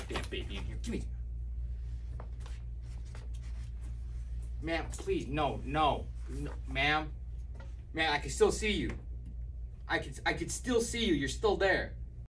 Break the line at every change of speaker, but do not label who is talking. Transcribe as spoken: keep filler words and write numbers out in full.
damn baby in here. Give me. Ma'am, please, no, no, no ma'am. Ma'am, I can still see you. I can, I can still see you. You're still there.